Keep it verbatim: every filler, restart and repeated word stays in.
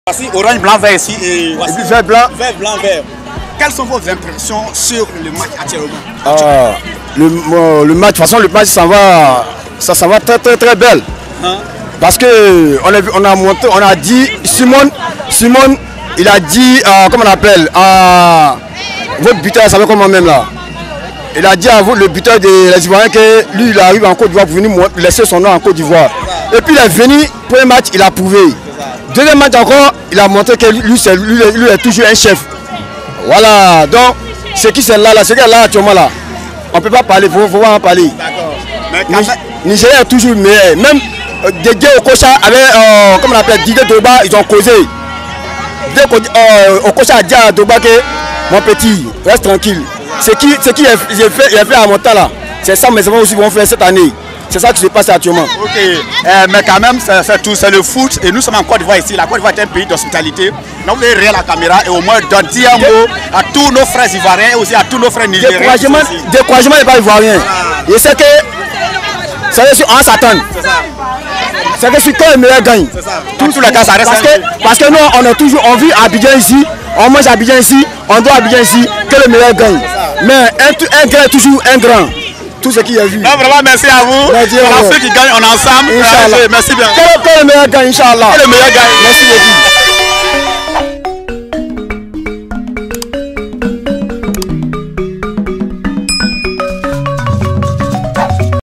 Voici orange, blanc, vert ici et voici et puis vert, blanc. Vert, blanc, vert. Quelles sont vos impressions sur le match actuellement? Ah, le, euh, le match, de toute façon, le match, ça va, ça, ça va très, très, très belle. Hein? Parce que on a, on a monté, on a dit, Simon, Simon, il a dit, euh, comment on appelle, euh, votre buteur, ça va comment même là? Il a dit à vous, le buteur des Ivoiriens, que lui, il arrive en Côte d'Ivoire pour venir laisser son nom en Côte d'Ivoire. Et puis il est venu, premier match, il a prouvé. Deuxième match encore, il a montré que lui, lui, lui est toujours un chef. Voilà, donc, ce qui c'est là, là, ce qui est là actuellement là, on ne peut pas parler, il faut, faut pas en parler. D'accord. Nigeria est toujours meilleur. Même euh, Didier Okocha avec, euh, comment on appelle, Didier Drogba, ils ont causé. Didier euh, Okocha a dit à Drogba que, mon petit, reste tranquille. Ce qui, ce qui est, est fait, est fait à mon temps là, c'est ça, mais c'est aussi vont faire cette année. C'est ça qui se passe actuellement. Ok, euh, mais quand même, c'est tout, c'est le foot. Et nous sommes en Côte d'Ivoire ici. La Côte d'Ivoire est un pays d'hospitalité. Donc vous allez rire la caméra et au moins dire un mot à tous nos frères ivoiriens et aussi à tous nos frères nigériens. Découragement, découragement n'est pas ivoirien. Et c'est que, c'est que on s'attend. C'est que si quand le meilleur gagne, dans tous les cas, ça reste parce que, parce que nous, on est toujours, on vit à Abidjan ici, on mange à Abidjan ici, on doit à Abidjan ici, que le meilleur gagne. Mais un, un grand est toujours un grand. Tout ce qu'il y a vu. Non, vraiment, merci à vous. Merci pour ceux qui gagnent, on est ensemble. Inch'Allah. Merci bien. Que, que le meilleur gagne, Inch'Allah. Que le meilleur gagne. Merci beaucoup.